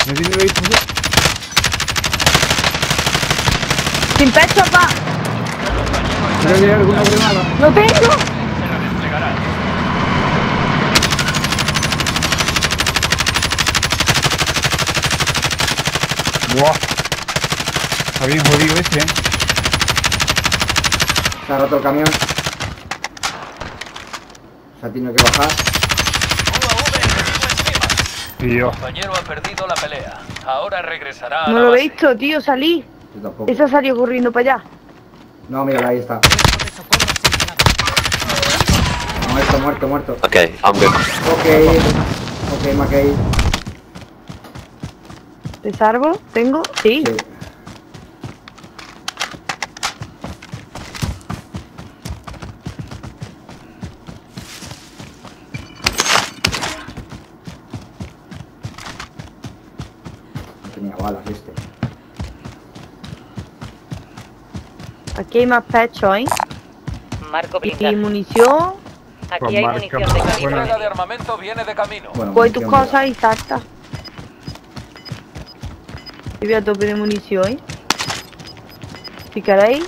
No tiene lo visto. ¡Sin pecho, pa! Creo que hay alguna premada. ¡Lo tengo! Se la desplegará. Buah. Está bien jodido ese, Se ha roto el camión. Se ha tenido que bajar. UAV enemigo encima. Tío. El compañero ha perdido la pelea. Ahora regresará a No la lo he base. visto, tío, salí. Yo tampoco. Esa salió corriendo para allá. No, mira, ahí está. Muerto, muerto. Okay, I'm good. Ok, McKay. ¿Te salvo? ¿Tengo? Sí. Sí. No tenía balas este. Aquí hay más pecho, ¿eh? Marco Y blindado. munición. Aquí hay Marca. munición de La calibre entrega de medio. armamento viene de camino. Bueno, Coge tus munición de- cosas y salta. Y voy a tope de munición, ¿eh? Si queréis.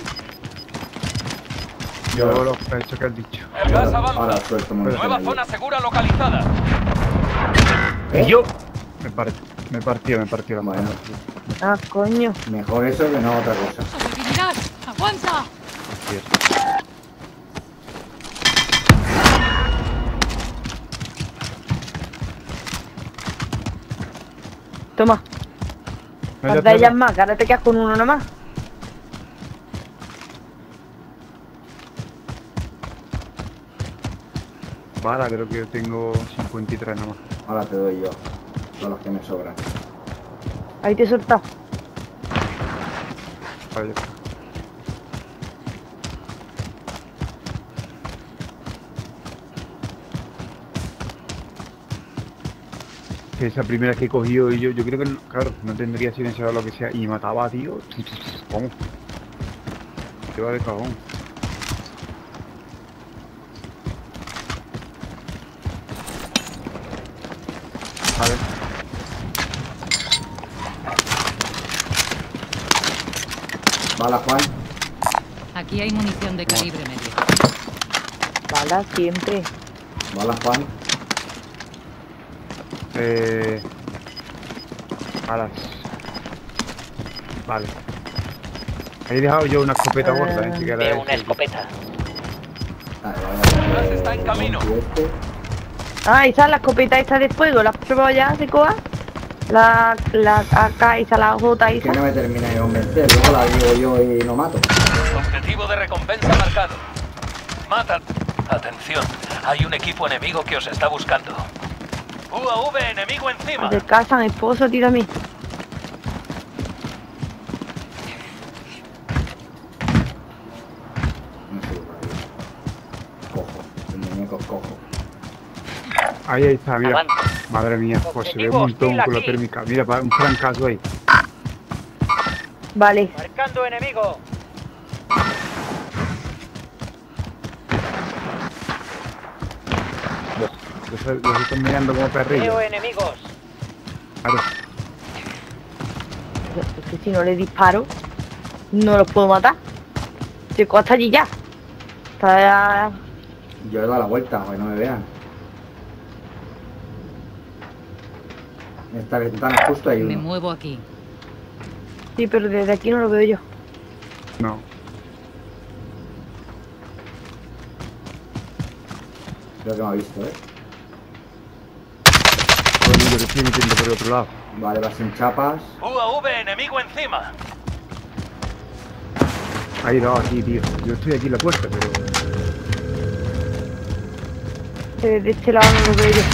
Yo veo los pechos que has dicho. El gas Ahora avanza. suelto munición Nueva allí. zona segura localizada. ¿Eh? Yo. Me partió la Bueno, mano. Ah, coño. mejor eso que no otra cosa. ¡Habilidad! ¡Aguanta! Toma. Falta ellas más, que ahora te quedas con uno nada más. Vale, creo que yo tengo 53 nada más. Ahora te doy yo. Son los que me sobran. Ahí te he soltado. Vale, ya está. Que esa primera que he cogido y yo creo que, claro, no tendría silenciado lo que sea y mataba, tío. ¿Cómo? Te va de cagón. Vale. Bala, Juan. Aquí hay munición de calibre medio. Bala, siempre. Bala, Juan. Alas. Vale. Ahí he dejado yo una escopeta gorda, si quieres. Veo una escopeta. Vale, Gas está en camino. y este. Ah, esa es la escopeta esta de fuego. ¿La has probado ya, Secoa? La AK esa, la J Que esa. no me termina de convencer. Luego la digo yo y no mato. Objetivo de recompensa marcado. Mata. Atención. Hay un equipo enemigo que os está buscando. UAV enemigo encima. Se casan, esposo, tira a mí. No sé, cojo. El muñeco cojo. Ahí está, mira. Avanza. Madre mía, pues se ve un montón con la térmica. Mira, un francazo ahí. Vale. Marcando enemigo. Los están mirando como perrillos. Veo enemigos. Claro. Es que si no le disparo, no los puedo matar. Secoa está allí ya. Está... Yo he dado la vuelta, para que no me vean. Esta ventana justo ahí Me uno. muevo aquí. Sí, pero desde aquí no lo veo yo. No. Creo que me ha visto, Todo el mundo que estoy metiendo por el otro lado. Vale, va sin chapas. UAV enemigo encima. Ahí no, aquí, tío. Yo estoy aquí en la puerta, pero. Desde este lado no lo veo yo.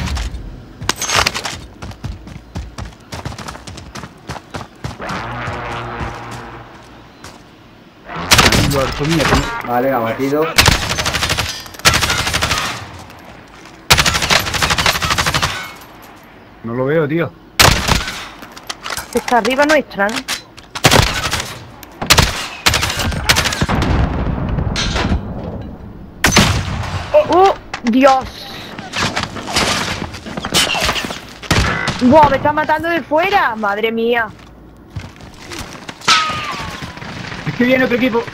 Aquí lo harto mía, Vale, abatido. no lo veo, tío. Está arriba nuestra, ¿no? ¡Oh! ¡Dios! ¡Buah! Me están matando de fuera. Madre mía. Es que viene otro equipo.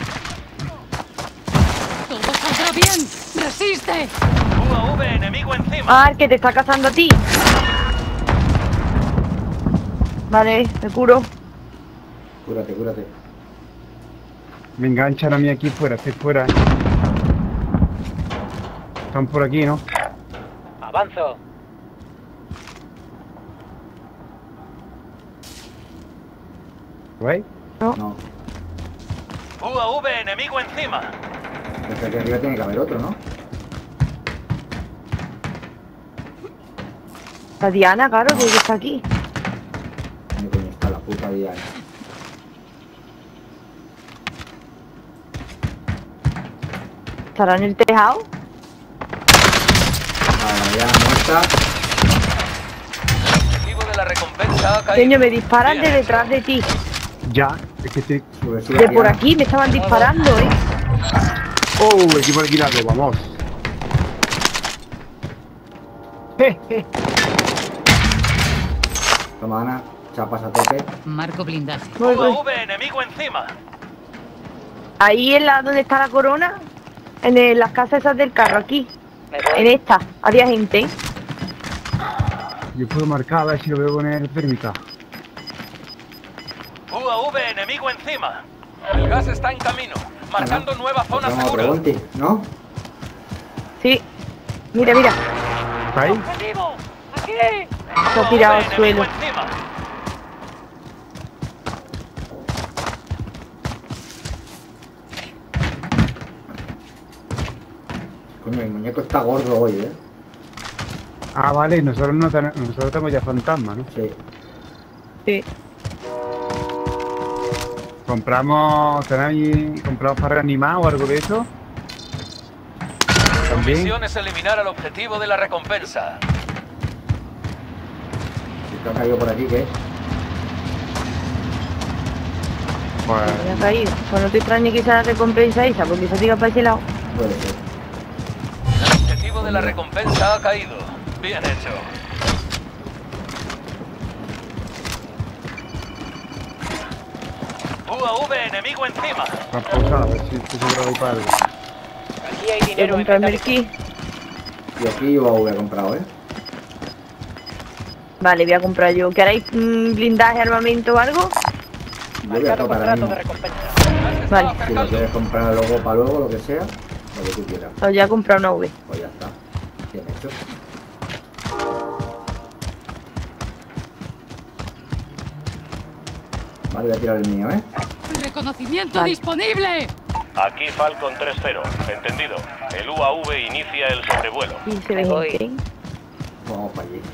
Todo saldrá bien. ¡Resiste! UAV enemigo encima. Ah, el que te está cazando a ti. Vale, me curo. Cúrate, cúrate. Me enganchan a mí aquí fuera, estoy fuera. Están por aquí, ¿no? Avanzo. ¿Lo veis? No. UAV enemigo encima. Desde aquí arriba tiene que haber otro, ¿no? La Diana, claro, que está aquí. ¿Dónde coño está la puta Diana? ¿Estará en el tejado? La Diana muerta. El objetivo de la recompensa ha caído. Señor, me disparan Bien de hecho. detrás de ti. Ya, es que estoy... Sube, sube, De por Diana. aquí me estaban disparando, ¿eh? ¡Oh! Equipo alquilado, vamos. Toma, Ana. Chapas a tope. Marco blindaje. Voy, voy. UAV enemigo encima. Ahí en la donde está la corona, las casas esas del carro, aquí. Me En voy. esta, había gente. Yo puedo marcar a ver si lo veo con el térmica. UAV enemigo encima. El gas está en camino. Marcando nueva zona Tengo otro segura. volti, ¿no? Sí. Mira, mira. ¿Está ahí? ¡Objetivo! ¡Aquí! Se ha tirado al UAV suelo. enemigo encima. Coño, el muñeco está gordo hoy, ¿eh? Ah, vale, nosotros no nosotros tenemos ya fantasma, ¿no? Sí. Sí. Compramos para reanimar o algo de eso. Tu También. misión es eliminar al objetivo de la recompensa. Si te ha caído por aquí, ¿qué? Pues, Me ha caído. Pues no te extrañe que sea la recompensa esa, porque se tira para ese lado. Puede ser. El objetivo de la recompensa ha caído. Bien hecho. UAV enemigo encima. vamos a pausar, a ver si estoy seguro de para algo. Aquí hay Quiero dinero en comprarme el metálico. kit. Y aquí UAV he comprado, ¿eh? Vale, voy a comprar yo. ¿Queréis blindaje, armamento o algo? Yo voy a Marcado tocar ahora contrato de mismo. recompensa. Gas se está Vale. Si lo acercando. quieres comprar luego para luego, lo que sea, lo que tú quieras. O ya he comprado una V. Pues ya está. Bien hecho. Vale, voy a tirar el mío, ¿eh? ¡Reconocimiento Vale. disponible! Aquí Falcon 3-0, entendido. El UAV inicia el sobrevuelo. Y se ve Me voy. gente. Vamos para allí.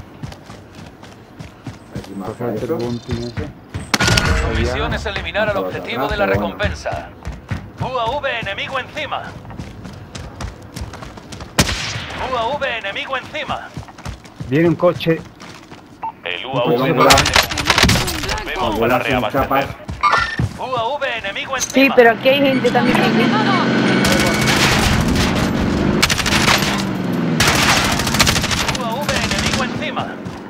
A ver si marca Coger el eso. bunting ese. Tu misión es eliminar al objetivo de la Bueno. recompensa. UAV enemigo encima. UAV enemigo encima. Viene un coche. El Vamos, UAV vamos. no ¡Blanco! Vemos Vamos, para sin chapas. reabastecer. UAV enemigo Sí, encima. pero aquí hay gente también. ¡Granada! UAV enemigo encima.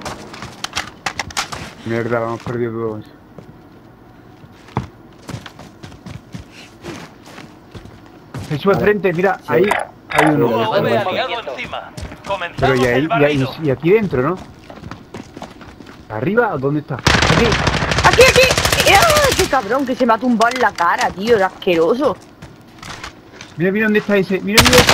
Mierda, lo hemos perdido todos. Se sube al Vale. frente, mira, Sí. ahí hay uno. Uno. UAV Bueno. aliado encima. Pero Comenzamos y ahí, el barrido. y aquí dentro, ¿no? ¿Arriba o dónde está? Aquí. ¡Aquí, aquí! ¡Ah, ¡Qué cabrón! Que se me ha tumbado en la cara, tío. Era asqueroso. Mira, mira dónde está ese. Mira, mira.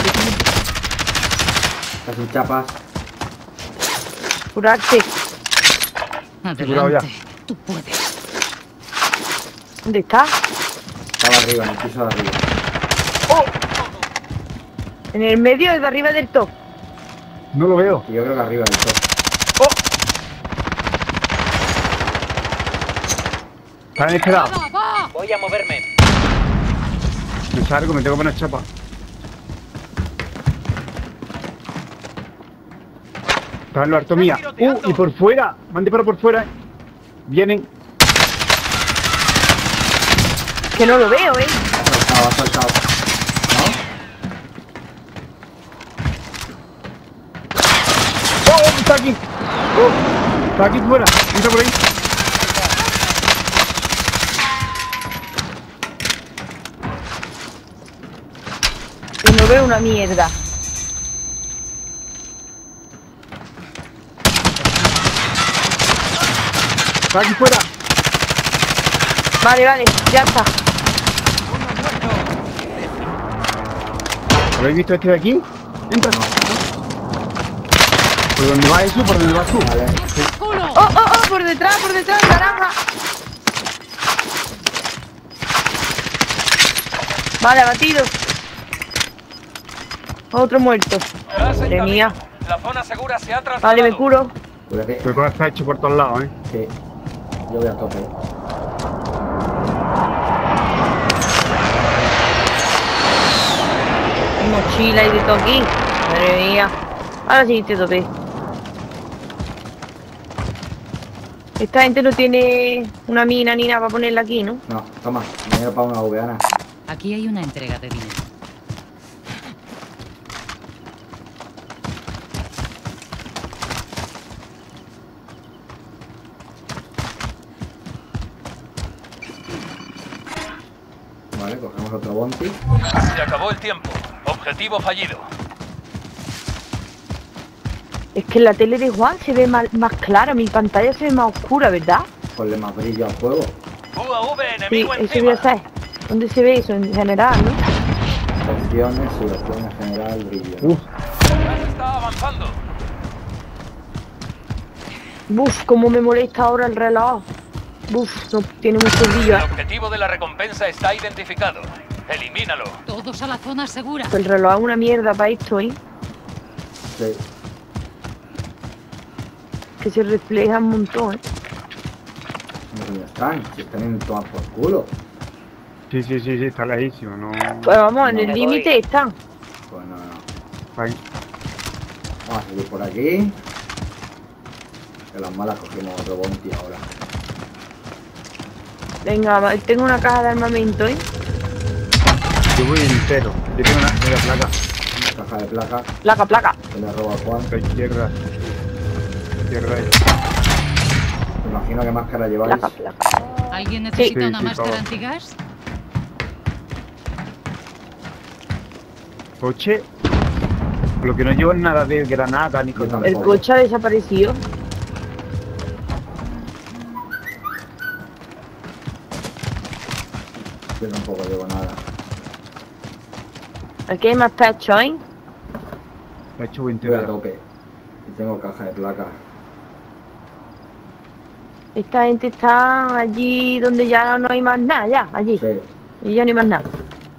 Está sin chapas. Curarte. curado ya. Adelante. Tú puedes. ¿Dónde está? Estaba arriba, en el piso de arriba. ¡Oh! En el medio, de arriba del top. No lo veo. Y yo creo que arriba del todo. Está en este lado. ¡Va, va! Voy a moverme. Me salgo, me tengo que poner chapa. Está en la harto mía. Y por fuera. Mande para por fuera. Vienen. Que no lo veo, ¿eh? Ha saltado. ¡Oh! Está aquí. ¡Oh! Está aquí fuera. Entra por ahí. Que no veo una mierda. Está aquí fuera. Vale, vale, ya está. ¿Habéis visto este de aquí? Entra. ¿Por dónde va eso? ¿Por dónde vas tú? Vale. ¡Culo! ¡Oh, oh, oh! Por detrás, naranja. Vale, abatido. Otro muerto. Gas en Madre camino. mía. La zona segura se ha trasladado. Vale, me curo. Cúrate. Pero todo está hecho por todos lados, ¿eh? Sí. Yo voy a tope. Mochila y de todo aquí. Madre mía. Ahora sí te topé. Esta gente no tiene una mina ni nada para ponerla aquí, ¿no? No, toma. Dinero para una V, Ana. Aquí hay una entrega de dinero. Vale, cogemos otro bounty. Se acabó el tiempo. Objetivo fallido. Es que en la tele de Juan se ve más clara, mi pantalla se ve más oscura, ¿verdad? Ponle más brillo al juego. UAV Sí, enemigo eso encima. voy a hacer. ¿Dónde se ve eso en general, no? Opciones y opciones general, brillo. Gas está avanzando. Buf, cómo me molesta ahora el reloj. Buf, no tiene mucho brillo, El objetivo de la recompensa está identificado. Elimínalo. Todos a la zona segura. El reloj es una mierda para esto, ¿eh? Sí. Que se refleja un montón, ¿eh? ¿Dónde están? Si están en tomar por culo. Sí, está lejísimo, no... Pues vamos, en el me límite están. Pues no, no. Ahí. Vamos a seguir por aquí. Que las malas cogemos otro bounty ahora. Venga, tengo una caja de armamento, ¿eh? Yo voy entero. Yo tengo una placa. Una caja de placa Placa. que le roba a Juan. A la izquierda. Izquierda ahí. Me imagino que máscara lleváis. Placa. ¿Alguien necesita Sí, una sí, máscara por favor. antigas? Coche. Lo que no llevo es nada de granada ni cosas. El coche ha desaparecido. Yo tampoco llevo nada. Aquí hay más pecho, ¿eh? Me ha hecho Voy 20 a tope. Y tengo caja de placa. Esta gente está allí donde ya no hay más nada, ya, allí. Sí. Y ya no hay más nada.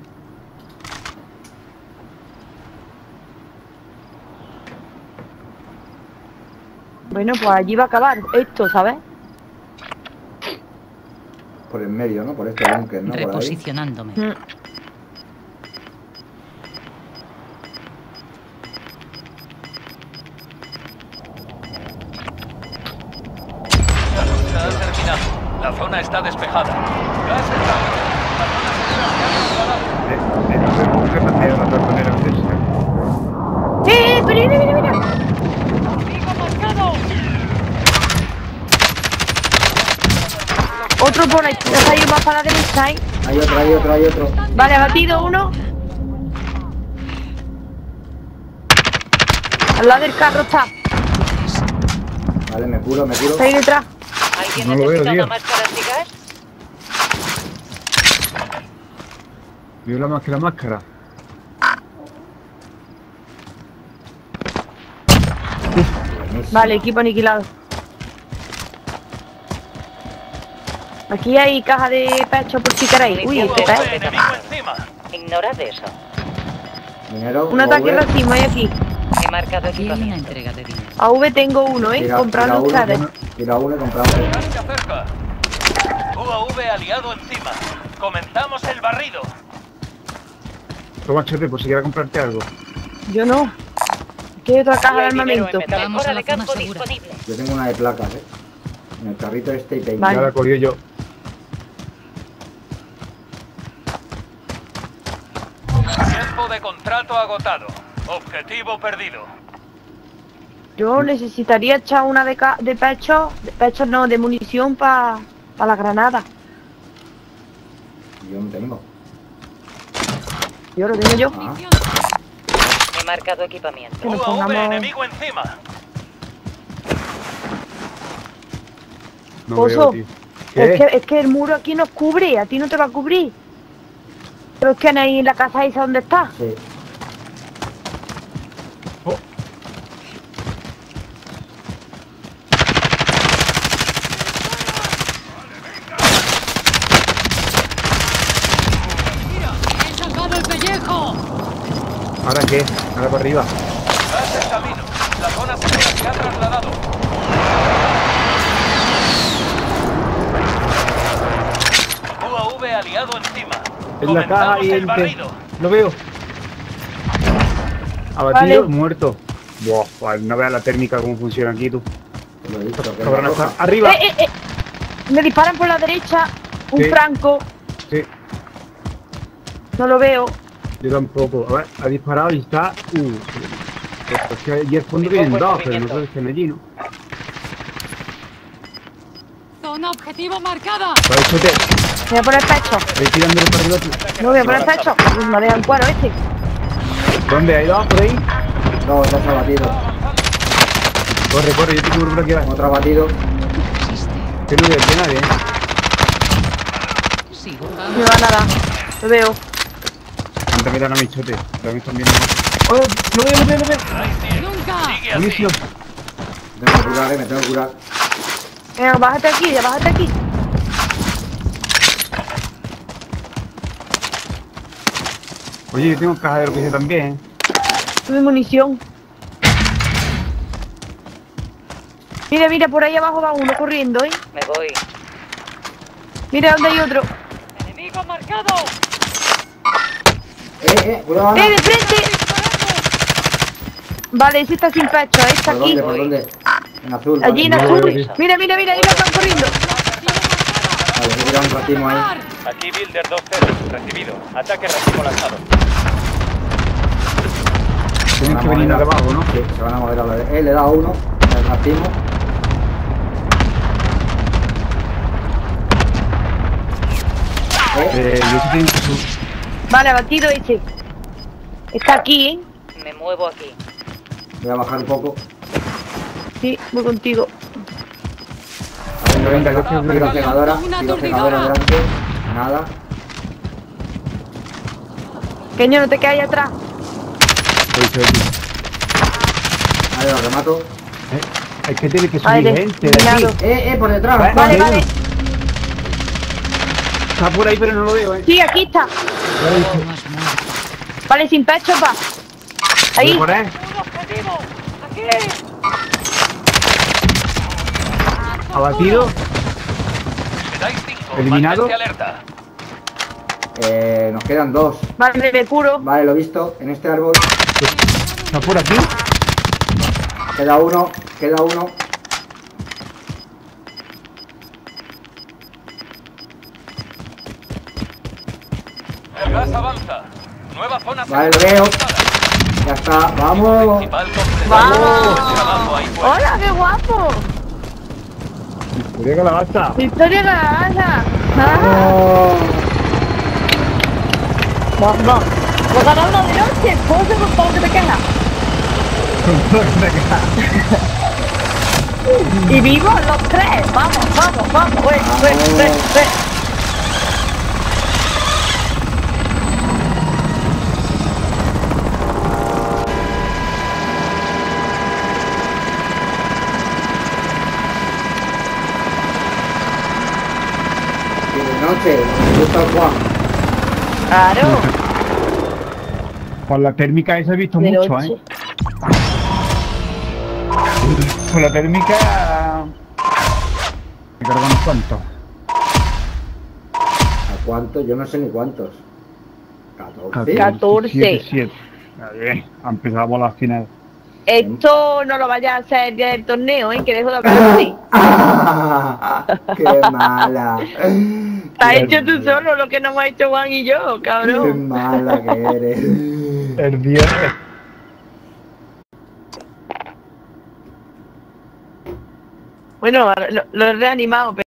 Bueno, pues allí va a acabar esto, ¿sabes? Por el medio, ¿no? Por este búnker, ¿no? Por ahí. Reposicionándome. La lucha ha terminado. La zona está despejada. Gas está. La zona segura se ha trasladado. ¿Qué manera la tortonera Pero mira. Otro por ahí, ya salió más para la derecha, ¿eh? Hay otro. Vale, abatido uno. Al lado del carro está. Vale, me curo. Está ahí detrás. ¿Alguien No lo veo, necesita tío. una máscara antigas? Veo la máscara. Vale, equipo aniquilado. Aquí hay caja de pecho por si queréis. Uy, este UAV pez. enemigo encima. Ignorad eso. Dinero. Un ataque OV. racimo hay aquí. He marcado Aquí hay una equipamiento. entrega de dinero. AV tengo uno, Tira comprando uno, ustedes. Tira uno y compramos. Gas se acerca. UAV aliado encima. Comenzamos el barrido. Toma, chete, por si quieres comprarte algo. Yo no. Aquí hay otra caja de Y hay dinero armamento. en Vamos mejora a la de campo zona segura. disponible. Yo tengo una de placas, En el carrito este y peine. Vale. Ya la cogí yo. Tiempo de contrato agotado. Objetivo perdido. Yo necesitaría echar una de pecho. De pecho no, de munición para la granada. Yo no tengo. Yo lo tengo yo. Ah, He marcado equipamiento. Que nos UAV pongamos... enemigo encima. No Oso, veo, tío. ¿Qué? es que el muro aquí nos cubre, a ti no te va a cubrir. Pero es que ahí en la casa esa donde está. sí. Oh, ¡He salvado el pellejo! ¿ahora qué? Ahora para arriba. Tras el camino. La zona segura se ha trasladado. UAV aliado encima. En la caja Comenzamos y el el barrido. Lo veo. Abatido, Vale. muerto. Buah, vale, no veas la térmica cómo funciona aquí, tú. Te lo he dicho, que Cabrón, es está roja. arriba. Me disparan por la derecha. Un Sí. franco. Sí, No lo veo. yo tampoco. A ver, ha disparado y está. Es que allí al fondo vienen dos, pero no creo que estén allí, ¿no? ¡Zona objetivo marcada! Vale, chote. Voy a poner pecho. Estoy tirándole para arriba, tú. No voy a poner pecho. Pues me dejan cuero este. ¿Dónde? ¿Hay dos por ahí? Dos abatidos. Corre, corre, yo te cubro por aquí abajo. Otro abatido. Que no veo de nadie, ¿eh? Sí, No me va nada. Lo veo. Antes miran a mi chote. Pero me están viendo más. ¡Oh! ¡Lo veo, lo veo, lo veo! Ahí tienes. ¡Nunca! Sigue así. Munición. Me tengo que curar, me tengo que curar. Venga, bájate aquí, ya bájate aquí. Oye, yo tengo caja de lo que hice también, ¿eh? Tuve munición. Mira, mira, por ahí abajo va uno corriendo, ¿eh? Me voy. Mira dónde hay otro. ¡Enemigo marcado! Cuidado, Ana. ¡De frente! Vale, ese está sin pecho, está ¿Por aquí. dónde? ¿Por dónde? En azul. Allí en vale. No, azul. no, Mira, mira, mira, ahí van corriendo. Vale, he tirado un racimo ahí. Aquí Builder 2-0. Recibido. Ataque racimo lanzado. Tienen que venir de abajo, ¿no? Sí, se van a mover a la vez. Le he dado uno. El racimo. Yo sí tengo que subir. Vale, abatido ese. Está aquí, ¿eh? Me muevo aquí. Voy a bajar un poco. Sí, voy contigo. Venga, yo creo que Tiro cegadora. Una Tiro aturdidora. cegadora delante. Nada. Pequeño, no te quedes ahí atrás. estoy aquí. Vale, lo remato. Es que tiene que subir Vale, gente de aquí. eliminado. Por detrás. Vale, Vale, Venga. vale. Está por ahí, pero no lo veo, ¿eh? Sí, aquí está. No has muerto. Vale, sin pecho, pa. Ahí. Por ahí. ¡Objetivo! ¡Aquí! Abatido. Quedáis 5. ¿Eliminado? Mantente alerta. Nos quedan dos. Vale, me curo. Vale, lo he visto. En este árbol. Está por aquí. Queda uno. Queda uno. El gas avanza. Nueva zona Vale, segura lo veo. avanzada. Ya está. Vamos. Principal completado. ¡Vamos! Trabajo ahí fuera. ¡Hola, qué guapo! Historia calabaza. ¡Victoria Calabaza! ¡Ah! ¡Vamos! ¡Pues ganar una de noche! ¿Puedo ser con todo lo que te queda? ¡Y vivos los tres! ¡Vamos, vamos, vamos! ¡Ve! Y de noche. Me gusta el Juan. ¡Claro! Con la térmica esa he visto De mucho, noche. ¿eh? Con la térmica... Me cargo unos cuantos. ¿A cuántos? Yo no sé ni cuántos. 14. 14. 7. Bien, empezamos la final. Esto no lo vayas a hacer el día del torneo, ¿eh? Que dejo de hablar así. ¡Ah! ¡Qué mala! Te has hecho tú solo lo que no hemos hecho Juan y yo, ¡Qué cabrón. mala que eres! El viernes. Bueno, lo he reanimado, pero...